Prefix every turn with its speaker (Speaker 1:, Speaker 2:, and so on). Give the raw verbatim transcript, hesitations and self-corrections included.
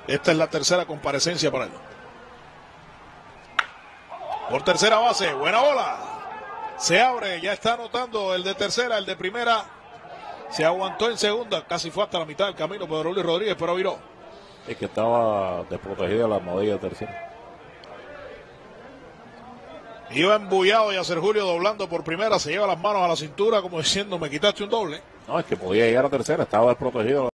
Speaker 1: Esta es la tercera comparecencia para él. Por tercera base, buena bola. Se abre, ya está anotando el de tercera, el de primera. Se aguantó en segunda, casi fue hasta la mitad del camino Pedro Luis Rodríguez, pero viró.
Speaker 2: Es que estaba desprotegida la almohadilla de tercera.
Speaker 1: Iba embullado y a Julio doblando por primera, se lleva las manos a la cintura como diciendo, me quitaste un doble.
Speaker 2: No, es que podía llegar a tercera, estaba desprotegido.